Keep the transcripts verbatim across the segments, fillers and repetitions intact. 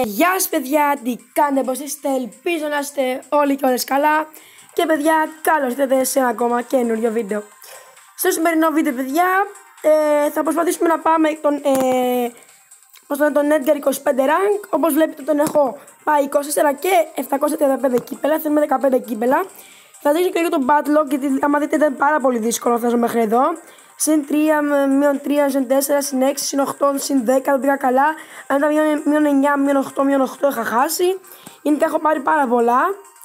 Γεια σας παιδιά, τι κάνετε, πως είστε, ελπίζω να είστε όλοι και όλες καλά. Και παιδιά, καλώς ήρθατε σε ένα ακόμα καινούριο βίντεο. Στο σημερινό βίντεο παιδιά, ε, θα προσπαθήσουμε να πάμε τον, ε, πώς το, τον Edgar είκοσι πέντε rank. Όπως βλέπετε τον έχω πάει είκοσι τέσσερα και επτακόσια τριάντα πέντε κύπελα, θέλουμε δεκαπέντε κύπελα. Θα δείξω και λίγο τον Battlelog, γιατί άμα δείτε ήταν πάρα πολύ δύσκολο να φτάσω μέχρι εδώ. Συν τρία, μείον τρία, συν τέσσερα, συν έξι, συν οκτώ, συν δέκα, δεν πήγα καλά. Αν ήταν μείον εννιά, μείον οκτώ, μείον οκτώ είχα χάσει. Γενικά έχω πάρει πάρα πολλά.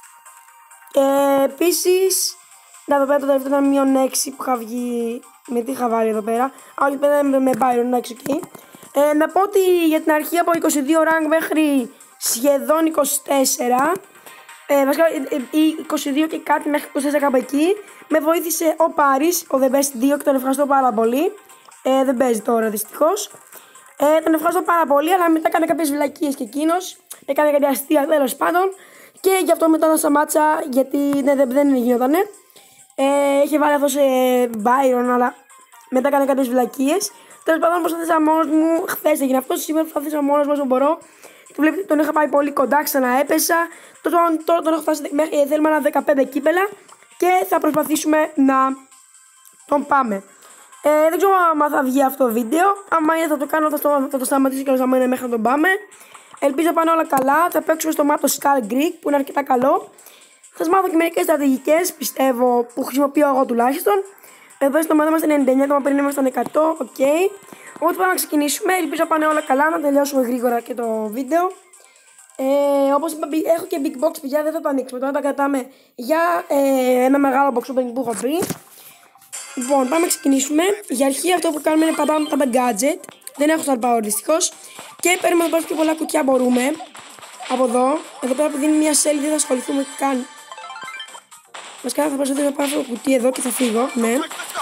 Ε, επίσης, να εδώ πέρα το τελευταίο ήταν μείον έξι που είχα βγει. Με τι είχα βάλει εδώ πέρα. Α, όχι, πέρα με, με Byron, εντάξει, εκεί. Ε, να πω ότι για την αρχή από είκοσι δύο rank μέχρι σχεδόν είκοσι τέσσερα. Ε, βασικά είκοσι δύο και κάτι μέχρι είκοσι τέσσερα κάπου εκεί. Με βοήθησε ο Πάρης, ο The Best δύο και τον ευχαριστώ πάρα πολύ. Ε, δεν παίζει τώρα δυστυχώς. Ε, τον ευχαριστώ πάρα πολύ, αλλά μετά έκανε κάποιες βλακίες και εκείνος. Έκανε κάτι αστεία τέλος πάντων. Και γι' αυτό μετά να σταμάτησα, γιατί ναι, δεν, δεν γινότανε. Ε, είχε βάλει αυτό σε Byron, αλλά μετά έκανε κάποιες βλακίες. Τέλος πάντων, προσπαθήσα μόνος μου, χθες έγινε αυτό. Σήμερα προσπαθήσα μόνος μου όσο μπορώ. Του βλέπετε, τον είχα πάει πολύ κοντά, ξανά έπεσα. Τώρα, τώρα τον έχω φτάσει, ε, θέλουμε ένα δεκαπέντε κύπελα και θα προσπαθήσουμε να τον πάμε. Ε, δεν ξέρω αν θα βγει αυτό το βίντεο. Αν είναι θα το κάνω, θα το, θα το σταματήσω και να είναι μέχρι να τον πάμε. Ελπίζω να πάνε όλα καλά. Θα παίξουμε στο μάτω Skull Greek που είναι αρκετά καλό. Θα σας μάθω και μερικές στρατηγικές, πιστεύω, που χρησιμοποιώ εγώ τουλάχιστον. Εδώ στο μάτω είμαστε ενενήντα εννιά, το πριν ήμασταν εκατό, οκ. Okay. Οπότε πάμε να ξεκινήσουμε. Ελπίζω να πάνε όλα καλά, να τελειώσουμε γρήγορα και το βίντεο. Ε, όπως είπα, έχω και big box παιδιά, δεν θα το ανοίξουμε. Τώρα τα κρατάμε για ε, ένα μεγάλο box opening που έχω πριν. Λοιπόν, πάμε να ξεκινήσουμε. Για αρχή αυτό που κάνουμε είναι πατάμε τα gadget. Δεν έχω star power δυστυχώς. Και παίρνουμε εδώ πιο πολλά κουτιά μπορούμε. Από εδώ. Εδώ πέρα που δίνει μια σέλη δεν θα ασχοληθούμε καν. Βασικά θα προσπαθήσω να πάρω αυτό το κουτί εδώ και θα φύγω. Ναι.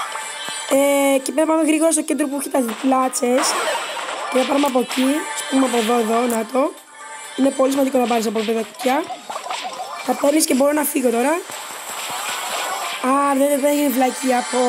Ε, και πέρα πάμε γρήγορα στο κέντρο που έχει τα διπλάτσες. Και θα πάρουμε από εκεί. Α πούμε από εδώ, εδώ, να το. Είναι πολύ σημαντικό να πάρεις από εδώ τα κουτιά. Τα παίρνεις και μπορώ να φύγω τώρα. Α, δεν, δεν έγινε βλακία από...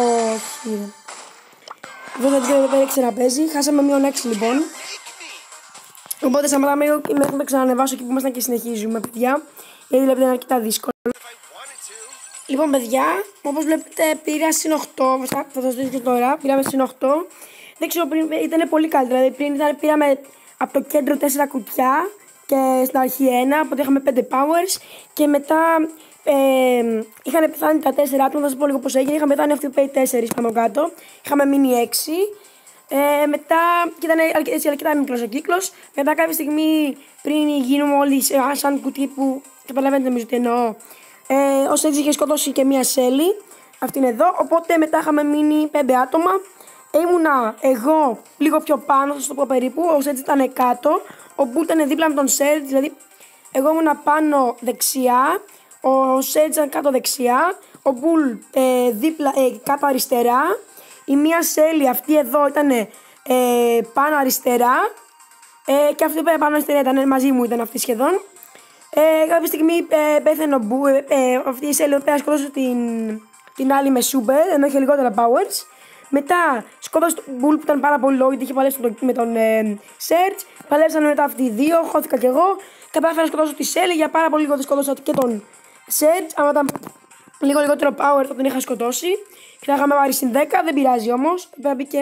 Εδώ δεν ξέρω, δεν έξερα να παίζει. Χάσαμε μείον έξι λοιπόν. Οπότε σταματάμε λίγο και μέχρι να ξανανεβάσω εκεί που ήμασταν και συνεχίζουμε παιδιά. Γιατί βλέπετε είναι αρκετά δύσκολο. Λοιπόν παιδιά, όπως βλέπετε πήρα συν οκτώ. Θα το δώσω και τώρα. Πήραμε συν οκτώ. Δεν ξέρω πριν ήταν πολύ καλύτερα. Δηλαδή πριν ήταν, πήραμε από το κέντρο τέσσερα κουτιά. Και στην αρχή ένα, οπότε είχαμε πέντε powers. Και μετά ε, είχαν πεθάνει τα τέσσερα άτομα. Θα σας πω λίγο πώς έγινε. Είχαμε πεθάνει αυτοί που πέει τέσσερα πάνω κάτω. Είχαμε μείνει έξι. Ε, μετά, και ήταν έτσι αρκετά μικρός ο κύκλος. Μετά κάποια στιγμή πριν γίνουμε όλοι σε, σαν κουτί που καταλαβαίνετε νομίζω τι εννοώ. Ε, ο Σέτζ είχε σκοτώσει και μία σέλη. Αυτή είναι εδώ. Οπότε μετά είχαμε μείνει πέντε άτομα. Ήμουνα εγώ λίγο πιο πάνω, θα σας το πω περίπου. Ο Σέτζ ήταν κάτω. Ο Μπουλ ήταν δίπλα με τον Σέτζ. Δηλαδή, εγώ ήμουνα πάνω δεξιά. Ο Σέτζ ήταν κάτω δεξιά. Ο Μπουλ ε, δίπλα, ε, κάτω αριστερά. Η μία σέλη αυτή εδώ ήταν ε, πάνω αριστερά. Ε, και αυτή που πάνω αριστερά ήταν μαζί μου, ήταν αυτή σχεδόν. Ε, κάποια στιγμή ε, πέθανε ο Μπουλ. Ε, ε, αυτή η σέλη πέρα σκότωσε την, την άλλη με super, ενώ είχε λιγότερα powers. Μετά σκότωσε τον Μπουλ που ήταν πάρα πολύ low γιατί είχε παλέψει με τον ε, Search. Παλέψανε μετά αυτοί οι δύο, χώθηκα κι εγώ. Κατάφερα να σκοτώσω τη Σέλη για πάρα πολύ λίγο δεν σκότωσα και τον Search. Αν ήταν λίγο λιγότερο power θα τον είχα σκοτώσει. Και θα είχαμε πάρει συν δέκα, δεν πειράζει όμως. Εδώ μπήκε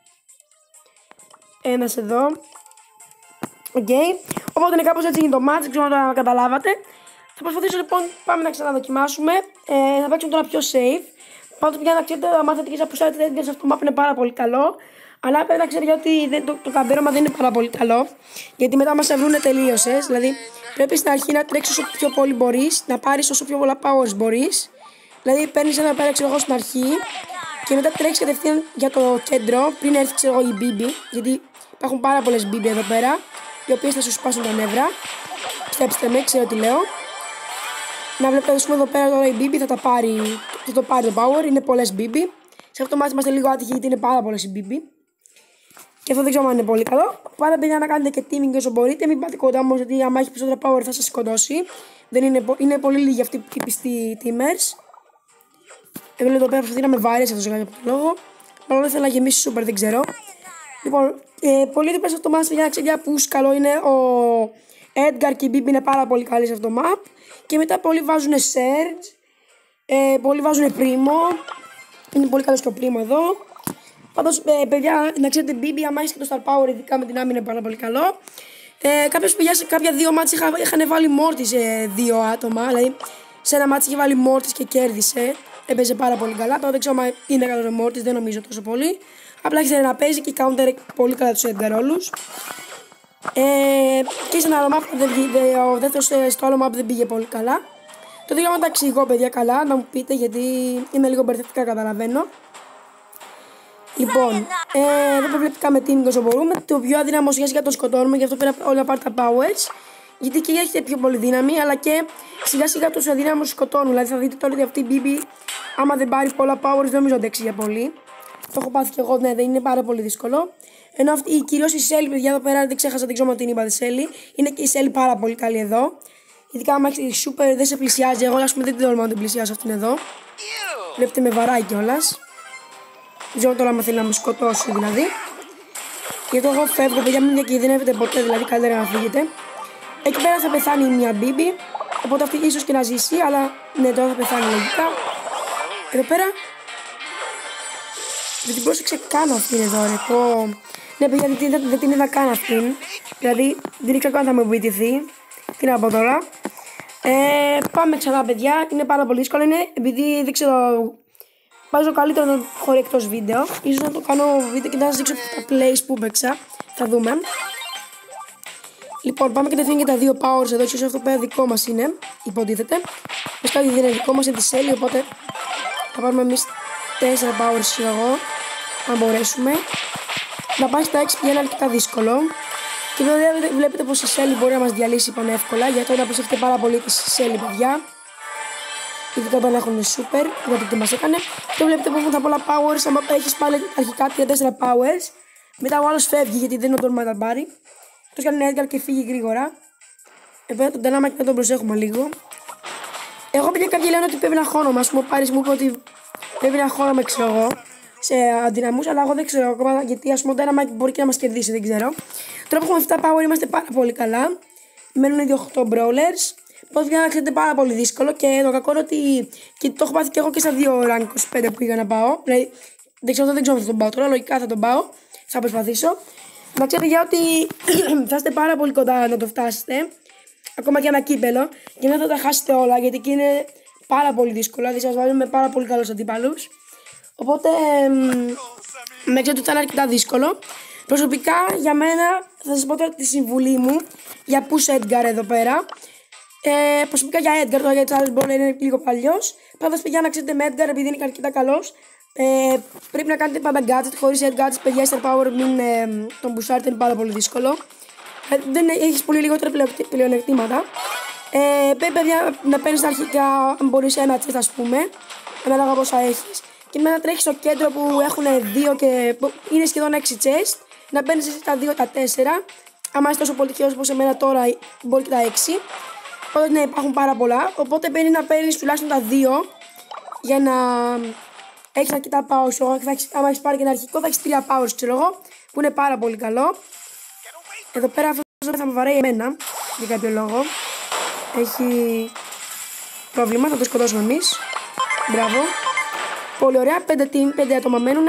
ένας εδώ. Οκ. Okay. Οπότε είναι κάπως έτσι είναι το match, δεν ξέρω αν το καταλάβατε. Θα προσπαθήσω λοιπόν, πάμε να ξαναδοκιμάσουμε. Ε, θα παίξουμε τώρα πιο safe. Πάντως για να ξέρετε, να μάθετε και εσείς που ξέρετε ότι αυτό το map είναι πάρα πολύ καλό. Αλλά πρέπει να ξέρετε ότι δεν, το, το καμπέρωμα δεν είναι πάρα πολύ καλό. Γιατί μετά μας βρούνε τελείωσες. Δηλαδή πρέπει στην αρχή να τρέξεις όσο πιο πολύ μπορείς, να πάρεις όσο πιο πολλά powers μπορείς. Δηλαδή παίρνεις ένα πέρα ξέρω εγώ στην αρχή και μετά τρέξεις κατευθείαν για το κέντρο πριν έρθει ξέρω εγώ η Μπίμπι. Γιατί υπάρχουν πάρα πολλές Μπίμπι εδώ πέρα, οι οποίες θα σου σπάσουν τα νεύρα. Πιστέψτε με, ξέρω τι λέω. Να βλέπετε εδώ πέρα τώρα η Μπίμπι θα τα πάρει, θα το πάρει το power, είναι πολλές Μπίμπι. Σε αυτό το μάτι είμαστε λίγο άτυχοι γιατί είναι πάρα πολλές οι Μπίμπι. Και αυτό δεν ξέρω αν είναι πολύ καλό. Πάντα παιδιά να κάνετε και teaming όσο μπορείτε. Μην πάτε κοντά όμως γιατί άμα έχει περισσότερα power θα σας σκοτώσει. Δεν είναι, είναι πολύ λίγοι αυτοί οι πιστοί teamers. Εγώ λέω εδώ πέρα προσπαθεί να με βάρει αυτό για κάποιο λόγο. Αλλά ήθελα να γεμίσει super, δεν ξέρω. Λοιπόν, ε, πολύ δίπλα σε αυτό το μάτι για να ξέρετε πού καλό είναι ο Edgar και η Bibi είναι πάρα πολύ καλή σε αυτό το map. Και μετά πολλοί βάζουν Surge, ε, πολλοί βάζουν Primo. Είναι πολύ καλό και ο Primo εδώ. Πάντως, ε, παιδιά, να ξέρετε, Bibi, άμα έχεις και το Star Power, ειδικά με την άμυνα, είναι πάρα πολύ καλό. Ε, Κάποιος παιδιά σε κάποια δύο μάτς είχα, είχαν βάλει Mortis σε δύο άτομα. Δηλαδή, σε ένα μάτς είχε βάλει Mortis και κέρδισε. Έπαιζε πάρα πολύ καλά. Τώρα δεν ξέρω αν είναι καλό ο Mortis, δεν νομίζω τόσο πολύ. Απλά ήξερε να παίζει και counter πολύ καλά τους Edgar όλους. Ε, και σε ένα άλλο map, ο δεύτερος στο άλλο map δεν πήγε πολύ καλά. Το δίγραμμα τα εξηγώ, παιδιά, καλά, να μου πείτε, γιατί είναι λίγο μπερδευτικά, καταλαβαίνω. Λοιπόν, ε, εδώ προβλεπτικά με team όσο μπορούμε. Το πιο αδύναμο σιγά σιγά το σκοτώνουμε, γι' αυτό πρέπει όλα να πάρει τα powers. Γιατί και έχετε πιο πολύ δύναμη, αλλά και σιγά σιγά τους αδύναμους σκοτώνουν. Δηλαδή θα δείτε τώρα ότι αυτή η Bibi, άμα δεν πάρει πολλά powers, δεν νομίζω αντέξει για πολύ. Το έχω πάθει και εγώ, ναι, δεν είναι πάρα πολύ δύσκολο. Ενώ αυτή, κυρίως η Shelly, παιδιά, εδώ πέρα δεν ξέχασα, δεν ξέρω αν την είπα, τη Shelly. Είναι και η Shelly πάρα πολύ καλή εδώ. Ειδικά άμα έχει super, δεν σε πλησιάζει. Εγώ, ας πούμε, δεν την τολμάω να την πλησιάσω αυτήν εδώ. Βλέπετε με βαράει κιόλας. Δεν ξέρω τώρα αν θέλει να με σκοτώσει, δηλαδή. Γιατί εγώ φεύγω, παιδιά, μην διακινδυνεύετε ποτέ, δηλαδή καλύτερα να φύγετε. Εκεί πέρα θα πεθάνει μια Bibi. Οπότε αυτή ίσως και να ζήσει, αλλά ναι, τώρα θα πεθάνει λογικά. Εδώ πέρα. Δεν την πρόσεξε καν αυτήν εδώ, ρε. Το... Ναι, παιδιά, δεν, δεν, δεν την είδα καν αυτήν. Δηλαδή, δεν ήξερα καν θα με βοηθηθεί. Τι να πω τώρα. Ε, πάμε ξανά, παιδιά. Είναι πάρα πολύ δύσκολο. Είναι επειδή δεν ξέρω. Βάζω καλύτερο να χωρί εκτός βίντεο. Ίσως να το κάνω βίντεο και να σας δείξω τα plays που παίξα. Θα δούμε. Λοιπόν, πάμε κατευθείαν και τα δύο powers εδώ. Ίσως αυτό πέρα δικό μας είναι. Υποτίθεται. Φυσικά δεν είναι δικό μας, είναι τη Shelly. Οπότε θα πάρουμε εμείς τέσσερα powers εγώ. Αν μπορέσουμε. Να πάει στα έξι πια είναι αρκετά δύσκολο. Και βέβαια βλέπετε πως η Shelly μπορεί να μας διαλύσει πανεύκολα. Γιατί τώρα προσέχετε πάρα πολύ τη Shelly, παιδιά. Ειδικά όταν έχουν super, γιατί τι μας έκανε. Και βλέπετε πως έχουν τα πολλά powers. Αν έχεις πάλι αρχικά τρία τέσσερα powers, μετά ο άλλος φεύγει γιατί δεν είναι το να τα πάρει. Αυτός κάνει ένα Edgar και φύγει γρήγορα. Εδώ τον Dynamite να τον προσέχουμε λίγο. Εγώ πήγα κάποιοι λένε ότι πρέπει να χώνομαι. Ας πούμε ο Πάρης μου είπε ότι πρέπει να χώνομαι, ξέρω εγώ, σε αδυναμούς. Αλλά εγώ δεν ξέρω ακόμα γιατί ας πούμε ο Dynamite μπορεί και να μας κερδίσει, δεν ξέρω. Τώρα που έχουμε επτά power είμαστε πάρα πολύ καλά. Μένουν ήδη οκτώ brawlers. Πώς για να ξέρετε πάρα πολύ δύσκολο και το κακό είναι ότι και το έχω πάθει και εγώ και στα δύο rank είκοσι πέντε που πήγα να πάω. Δηλαδή, δεν ξέρω, δεν ξέρω αν θα τον πάω τώρα, λογικά θα τον πάω. Θα προσπαθήσω. Να ξέρετε για ότι θα είστε πάρα πολύ κοντά να το φτάσετε. Ακόμα και ένα κύπελο. Και να θα τα χάσετε όλα γιατί εκεί είναι πάρα πολύ δύσκολο. Δηλαδή σας βάζουν με πάρα πολύ καλούς αντίπαλους. Οπότε, με ξέρετε ότι θα είναι αρκετά δύσκολο. Προσωπικά για μένα θα σας πω τώρα τη συμβουλή μου για push Edgar εδώ πέρα. Ε, προσωπικά για Edgar, τώρα για τις άλλες μπορεί να είναι λίγο παλιός. Πάντως παιδιά να ξέρετε με Edgar επειδή είναι αρκετά καλός. Ε, πρέπει να κάνετε πάντα gadget, χωρίς gadget παιδιά Star Power μην ε, τον μπουσάρετε, είναι πάρα πολύ δύσκολο. Ε, δεν έχεις πολύ λιγότερα πλεονεκτήματα. Ε, πρέπει παιδιά να παίρνεις αρχικά αν μπορείς ένα chest ας πούμε, ανάλογα πόσα έχεις. Και μετά τρέχεις στο κέντρο που έχουν δύο και είναι σχεδόν έξι chest. Να παίρνεις εσύ τα δύο τα τέσσερα. Αν είσαι τόσο πολύ τυχερός όπως εμένα τώρα μπορεί και τα έξι. Οπότε ναι, υπάρχουν πάρα πολλά. Οπότε πρέπει να παίρνεις τουλάχιστον τα δύο για να έχεις αρκετά powers. Αν έχεις πάρει και ένα αρχικό θα έχεις τρία powers, ξέρω εγώ, που είναι πάρα πολύ καλό. Εδώ πέρα αυτό θα με βαρέει εμένα για κάποιο λόγο. Έχει πρόβλημα, θα το σκοτώσουμε εμείς. Μπράβο. Πολύ ωραία, πέντε, team, πέντε άτομα μένουνε.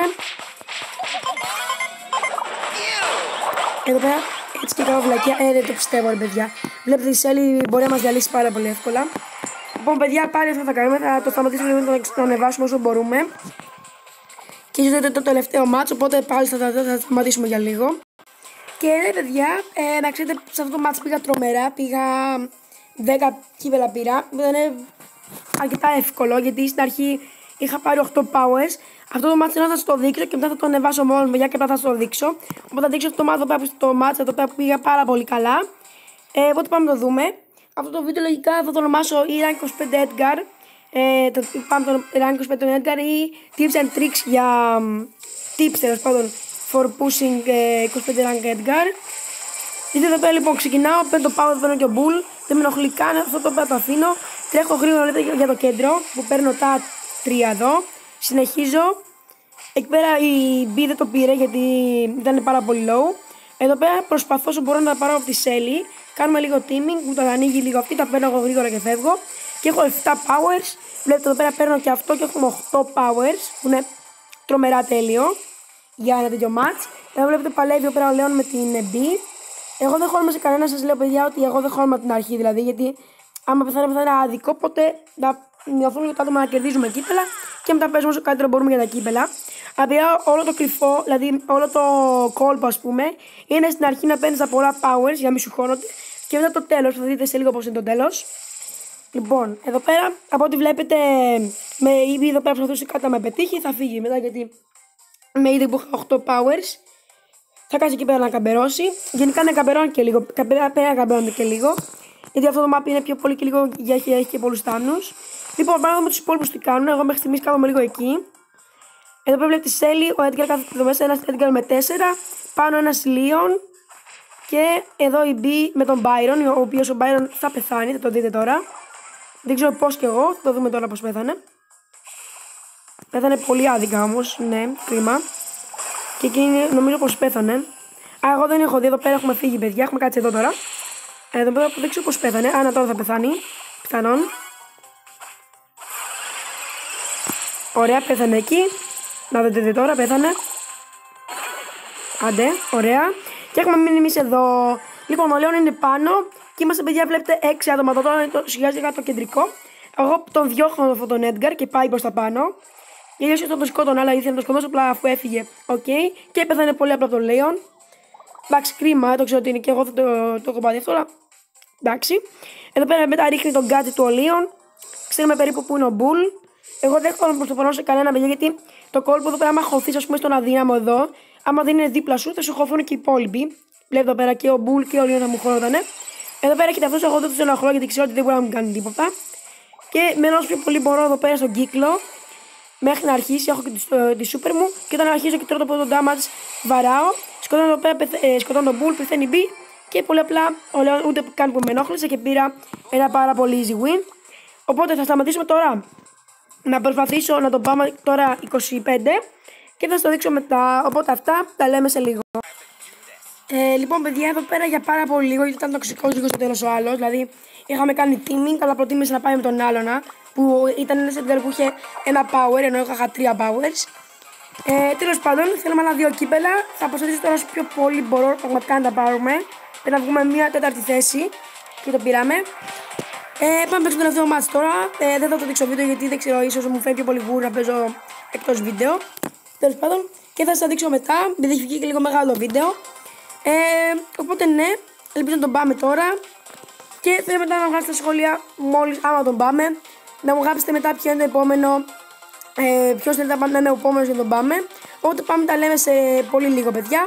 Εδώ πέρα, έτσι και κάνω βλακία. Ε, δεν το πιστεύω, ρε παιδιά. Βλέπετε η Shelly μπορεί να μας διαλύσει πάρα πολύ εύκολα. Λοιπόν, παιδιά, πάλι αυτό θα κάνουμε. Θα το σταματήσουμε λίγο να το ανεβάσουμε όσο μπορούμε. Και ίσως είναι το τελευταίο μάτσο, οπότε πάλι θα, θα, θα, θα σταματήσουμε για λίγο. Και ναι, παιδιά, ε, να ξέρετε, σε αυτό το μάτσο πήγα τρομερά. Πήγα δέκα κύβελα πήρα. Δεν είναι αρκετά εύκολο γιατί στην αρχή είχα πάρει οκτώ powers. Αυτό το μάτσο θα σας το δείξω και μετά θα το ανεβάσω μόνο μου, για και μετά θα σας το δείξω. Οπότε θα δείξω αυτό το μάτσο, το μάτσο εδώ πέρα που πήγα πάρα πολύ καλά. Ε, οπότε πάμε να το δούμε. Αυτό το βίντεο λογικά θα το ονομάσω ή rank είκοσι πέντε Edgar. Ε, το, πάμε το rank είκοσι πέντε Edgar ή tips and tricks για tips τέλος πάντων for pushing ε, είκοσι πέντε rank Edgar. Δείτε εδώ πέρα λοιπόν ξεκινάω, παίρνω το power, παίρνω και ο bull. Δεν με ενοχλεί καν, αυτό το πέρα το αφήνω. Τρέχω γρήγορα για το κέντρο που παίρνω τα τρία εδώ. Συνεχίζω. Εκεί πέρα η B δεν το πήρε γιατί ήταν πάρα πολύ low. Εδώ πέρα προσπαθώ όσο μπορώ να πάρω από τη Shelly. Κάνουμε λίγο teaming που τα ανοίγει λίγο αυτή, τα παίρνω εγώ γρήγορα και φεύγω. Και έχω επτά powers. Βλέπετε εδώ πέρα παίρνω και αυτό και έχουμε οκτώ powers που είναι τρομερά τέλειο για ένα τέτοιο match. Εδώ βλέπετε παλεύει ο πέρα ο Λέων με την B. Εγώ δεν χώνομαι σε κανένα, σας λέω παιδιά ότι εγώ δεν χώνομαι από την αρχή δηλαδή, γιατί άμα πεθάνε πεθάνε άδικο, οπότε θα μειωθούν για το άτομα να κερδίζουμε κύπελα και μετά παίζουμε όσο καλύτερο μπορούμε για τα κύπελα. Απλά όλο το κρυφό, δηλαδή όλο το κόλπο ας πούμε, είναι στην αρχή να παίρνεις τα πολλά powers για να μην σου χώνονται και μετά το τέλος, θα δείτε σε λίγο πώς είναι το τέλος. Λοιπόν, εδώ πέρα από ό,τι βλέπετε με ήδη εδώ πέρα προσπαθούσε κάτι να με πετύχει, θα φύγει μετά γιατί με είδε που είχα οκτώ powers. Θα κάτσει εκεί πέρα να καμπερώσει. Γενικά να καμπερώνει και λίγο. Πέρα να καμπερώνει και λίγο. Γιατί αυτό το map είναι πιο πολύ και λίγο για έχει, έχει και πολλούς τάμνους. Λοιπόν, πάμε να δούμε τους υπόλοιπους τι κάνουν. Εγώ μέχρι στιγμής κάθομαι λίγο εκεί. Εδώ πέρα βλέπετε τη Σέλη. Ο Edgar κάθεται εδώ μέσα. Ένας Edgar με τέσσερα. Πάνω ένας Leon. Και εδώ η B με τον Byron. Ο οποίος ο Byron θα πεθάνει. Θα το δείτε τώρα. Δεν ξέρω πώς και εγώ. Θα το δούμε τώρα πώς πέθανε. Πέθανε πολύ άδικα όμως. Ναι, κρίμα. Και εκείνη νομίζω πως πέθανε. Α, εγώ δεν έχω δει. Εδώ πέρα έχουμε φύγει, παιδιά. Έχουμε κάτσει εδώ τώρα. Εδώ πέρα δεν ξέρω πως πέθανε. Άνα τώρα θα πεθάνει. Πιθανόν. Ωραία, πέθανε εκεί. Να δείτε τώρα, πέθανε. Άντε, ωραία. Και έχουμε μείνει εμείς εδώ. Λοιπόν, ο Λέων είναι πάνω. Και είμαστε, παιδιά, βλέπετε έξι άτομα. Τώρα είναι το, σιγά σιγά το κεντρικό. Εγώ τον διώχνω αυτόν τον Edgar και πάει προς τα πάνω. Ιδίως θα τον σκότωνα, αλλά ήθελα να τον σκοτώσω απλά αφού έφυγε. Οκ. Okay. Και πέθανε πολύ απλά από τον Λέων. Εντάξει, κρίμα, το ξέρω ότι είναι και εγώ θα το, το έχω πάρει αυτό, αλλά εντάξει. Εδώ πέρα μετά ρίχνει τον gadget του ο Λέων. Ξέρουμε περίπου που είναι ο Μπουλ. Εγώ δεν έχω προς το παρόν σε κανένα παιδιά, γιατί το κόλπο εδώ πέρα, άμα χωθείς, ας πούμε, στον αδύναμο εδώ, άμα δεν είναι δίπλα σου, θα σου χωθούν και οι υπόλοιποι. Βλέπετε εδώ πέρα και ο Μπουλ και ο Λέων θα μου χωρότανε. Εδώ πέρα έχετε αυτό, εγώ δεν του ενοχλώ γιατί ξέρω ότι δεν μπορεί να μου κάνει τίποτα. Και μένω όσο πιο πολύ μπορώ εδώ πέρα στον κύκλο. Μέχρι να αρχίσει, έχω και τη, τη σούπερ μου. Και όταν αρχίζω και τρώω το πρώτο damage, βαράω. Σκοτώνω εδώ πέρα, ε, σκοτώνω τον Bull, πεθαίνει B. Και πολύ απλά, ο Λέων ούτε καν που με ενόχλησε και πήρα ένα πάρα πολύ easy win. Οπότε θα σταματήσουμε τώρα να προσπαθήσω να τον πάμε τώρα είκοσι πέντε. Και θα σας το δείξω μετά. Οπότε αυτά τα λέμε σε λίγο. Ε, λοιπόν, παιδιά, εδώ πέρα για πάρα πολύ λίγο, γιατί ήταν τοξικός λίγο στο τέλος ο άλλος. Δηλαδή, είχαμε κάνει teaming, αλλά προτίμησε να πάει με τον άλλονα. Που ήταν ένας Edgar που είχε ένα power, ενώ είχα τρία powers. Ε, τέλος πάντων, θέλουμε ένα δύο κύπελα. Θα προσπαθήσω τώρα όσο πιο πολύ μπορώ πραγματικά να τα πάρουμε. Πρέπει να βγούμε μια τέταρτη θέση. Και το πήραμε. Ε, πάμε να παίξουμε το τελευταίο μάτς τώρα. Ε, δεν θα το δείξω βίντεο γιατί δεν ξέρω, ίσως μου φέρει πιο πολύ γούρ να παίζω εκτός βίντεο. Τέλος πάντων, και θα σας δείξω μετά, επειδή έχει βγει και λίγο μεγάλο βίντεο. Ε, οπότε ναι, ελπίζω να τον πάμε τώρα. Και θέλω μετά να βγάλω στα σχόλια μόλις άμα τον πάμε. Να μου γράψετε μετά ποιο είναι το επόμενο, ε, ποιος είναι να είναι ο επόμενος για να τον πάμε. Οπότε πάμε τα λέμε σε πολύ λίγο, παιδιά.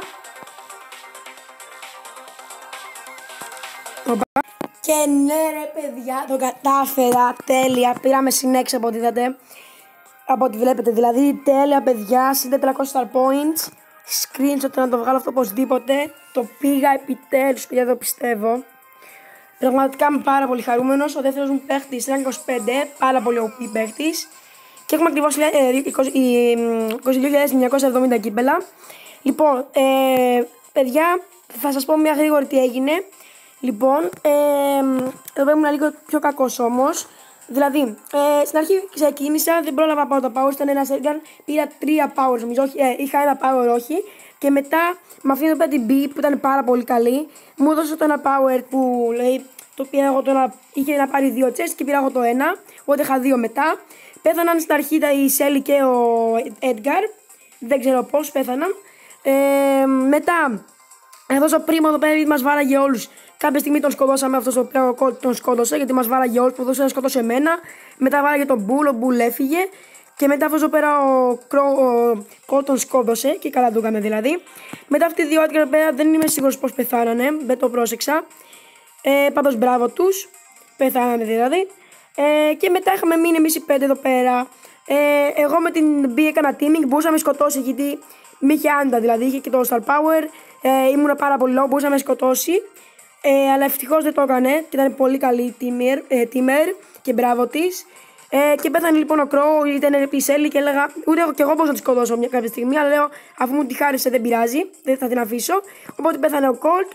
Και ναι ρε παιδιά, το κατάφερα, τέλεια, πήραμε συν έξι από ό,τι είδατε. Από ό,τι βλέπετε δηλαδή, τέλεια παιδιά, συν τετρακόσια star points. Screenshot να το βγάλω αυτό οπωσδήποτε. Το πήγα επιτέλους, παιδιά, το πιστεύω. Πραγματικά είμαι πάρα πολύ χαρούμενος. Ο δεύτερος μου παίχτης ήταν είκοσι πέντε, πάρα πολύ ο παίχτης. Και έχουμε ακριβώς είκοσι δύο χιλιάδες εννιακόσια εβδομήντα κύπελα. Λοιπόν, ε, παιδιά, θα σας πω μια γρήγορη τι έγινε. Λοιπόν, ε, εδώ πέρα ήμουν λίγο πιο κακός όμως. Δηλαδή, ε, στην αρχή ξεκίνησα, δεν πρόλαβα να πάω τα powers, ήταν ένας Edgar, πήρα τρία powers νομίζω, όχι, ε, είχα ένα power όχι. Και μετά με αυτήν εδώ πέρα την B που ήταν πάρα πολύ καλή, μου έδωσε το ένα power που λέει, το πήρα εγώ το ένα, είχε να πάρει δύο chests και πήρα εγώ το ένα, οπότε είχα δύο μετά. Πέθαναν στην αρχή η Shelly και ο Edgar, δεν ξέρω πώς πέθαναν. Ε, μετά, αυτός ο πρίμο εδώ πέρα μας βάραγε όλους. Κάποια στιγμή τον σκοτώσαμε, αυτός ο τον σκότωσε γιατί μας βάραγε όλους, προσπαθούσε να σκοτώσει εμένα. Μετά βάραγε τον Bull, ο Bull έφυγε. Και μετά αυτός εδώ πέρα ο Colt τον σκότωσε και καλά το έκανε δηλαδή. Μετά αυτοί οι δύο άτομα εδώ πέρα δεν είμαι σίγουρος πώς πεθάνανε, δεν το πρόσεξα. Ε, πάντως μπράβο τους, πεθάνανε δηλαδή. Ε, και μετά είχαμε μείνει εμείς οι πέντε εδώ πέρα. Ε, εγώ με την B έκανα teaming, μπορούσα να με σκοτώσει γιατί με είχε άντα δηλαδή, είχε και το Star Power. Ε, ήμουν πάρα πολύ low, μπορούσα να με σκοτώσει. Ε, αλλά ευτυχώς δεν το έκανε και ήταν πολύ καλή teamer, ε, teamer και μπράβο της. Ε, και πέθανε λοιπόν ο Crow, ήταν η Shelly και έλεγα ούτε εγώ και εγώ μπορούσα να τη σκοτώσω μια κάποια στιγμή, αλλά λέω αφού μου τη χάρισε δεν πειράζει, δεν θα την αφήσω. Οπότε πέθανε ο Colt.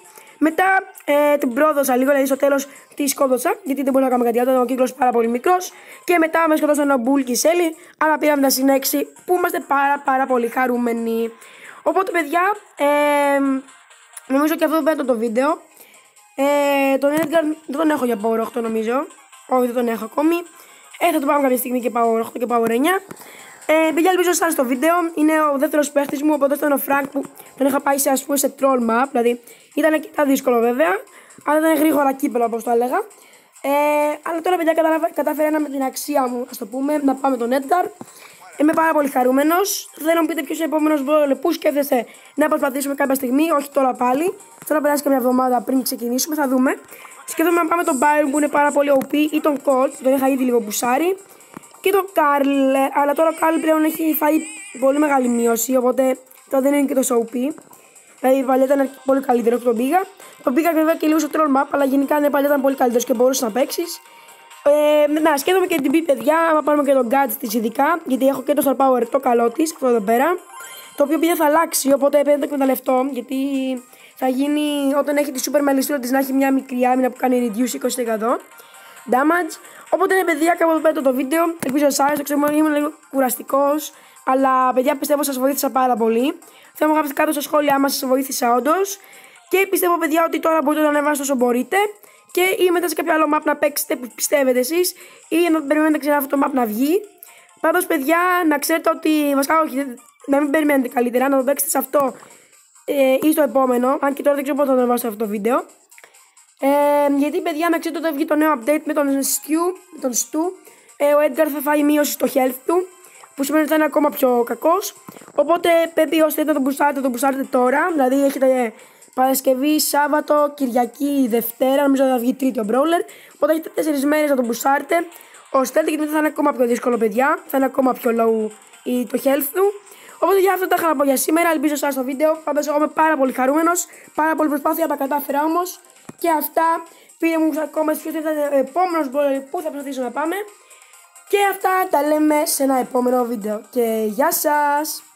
Μετά ε, την πρόδωσα λίγο, δηλαδή στο τέλος τη σκότωσα, γιατί δεν μπορούσα να κάνω κάτι άλλο, ήταν ο κύκλος πάρα πολύ μικρός. Και μετά με σκοτώσαν ο Μπουλ και η Σέλη, αλλά πήραμε τα συν έξι που είμαστε πάρα πάρα πολύ χαρούμενοι. Οπότε παιδιά, ε, νομίζω και αυτό πέτω το βίντεο. Ε, τον Edgar δεν τον έχω για Power οκτώ νομίζω, όχι δεν τον έχω ακόμη. Ε, θα το πάμε κάποια στιγμή και Power οκτώ και Power εννιά. Ε, παιδιά, ελπίζω σας το βίντεο. Είναι ο δεύτερος παίχτης μου, οπότε ήταν ο Frank που τον είχα πάει σε, ας πούμε, σε troll map. Δηλαδή ήταν αρκετά δύσκολο βέβαια, αλλά ήταν γρήγορα κύπελο όπως το έλεγα. Ε, αλλά τώρα παιδιά κατάφερα ένα με την αξία μου, ας το πούμε, να πάμε τον Edgar. Είμαι πάρα πολύ χαρούμενος. Θέλω να μου πείτε ποιος είναι ο επόμενος brawler που σκέφτεστε να προσπαθήσουμε κάποια στιγμή, όχι τώρα πάλι. Θέλω να περάσει καμιά εβδομάδα πριν ξεκινήσουμε, θα δούμε. Σκέφτομαι να πάμε τον Byron που είναι πάρα πολύ ο πι ή τον Colt που τον είχα ήδη λίγο πουσάρει. Και τον Carl, αλλά τώρα ο Carl πλέον έχει φάει πολύ μεγάλη μείωση, οπότε τώρα δεν είναι και τόσο ο πι. Δηλαδή παλιά ήταν πολύ καλύτερο και τον πήγα. Τον πήγα βέβαια και λίγο στο troll map, αλλά γενικά ναι, παλιά ήταν πολύ καλύτερο και μπορούσε να παίξει. Ε, να, σκέφτομαι και την πει παιδιά, άμα πάρουμε και τον gadget της ειδικά, γιατί έχω και το Star Power το καλό της, αυτό εδώ πέρα. Το οποίο πια θα αλλάξει, οπότε πρέπει να το εκμεταλλευτώ, γιατί θα γίνει όταν έχει τη super μελιστήρα της να έχει μια μικρή άμυνα που κάνει reduce είκοσι τοις εκατό damage. Οπότε ναι παιδιά, κάπου εδώ πέρα το βίντεο, ελπίζω σας άρεσε, ξέρω ήμουν λίγο κουραστικός, αλλά παιδιά πιστεύω σας βοήθησα πάρα πολύ. Θέλω να γράψετε κάτω στα σχόλια άμα σας βοήθησα όντως. Και πιστεύω παιδιά ότι τώρα μπορείτε να ανεβάσετε όσο μπορείτε. Και ή μετά σε κάποιο άλλο map να παίξετε που πιστεύετε εσείς, ή να περιμένετε ξανά αυτό το map να βγει. Πάντως παιδιά, να ξέρετε ότι βασικά όχι, να μην περιμένετε καλύτερα, να το παίξετε σε αυτό ε, ή στο επόμενο. Αν και τώρα δεν ξέρω πότε θα το ανεβάσω αυτό το βίντεο. Ε, γιατί παιδιά, να ξέρετε ότι θα βγει το νέο update με τον Stu, με τον Stu. Ε, ο Edgar θα φάει μείωση στο health του, που σημαίνει ότι θα είναι ακόμα πιο κακός. Οπότε πρέπει ώστε να τον μπουστάρετε, τον μπουστάρετε τώρα. Δηλαδή έχετε Παρασκευή, Σάββατο, Κυριακή, Δευτέρα, νομίζω θα βγει τρίτη ο Brawler. Οπότε έχετε τέσσερις μέρες να τον μπουστάρετε. Ώστε γιατί μετά θα είναι ακόμα πιο δύσκολο παιδιά, θα είναι ακόμα πιο low το health του. Οπότε για αυτό τα είχα να πω για σήμερα. Ελπίζω σας το βίντεο. Πάντως εγώ είμαι πάρα πολύ χαρούμενος. Πάρα πολύ προσπάθεια, τα κατάφερα όμως. Και αυτά, πείτε μου ακόμα ποιος θα είναι ο επόμενος brawler που θα προσπαθήσω να πάμε. Και αυτά τα λέμε σε ένα επόμενο βίντεο. Και γεια σας!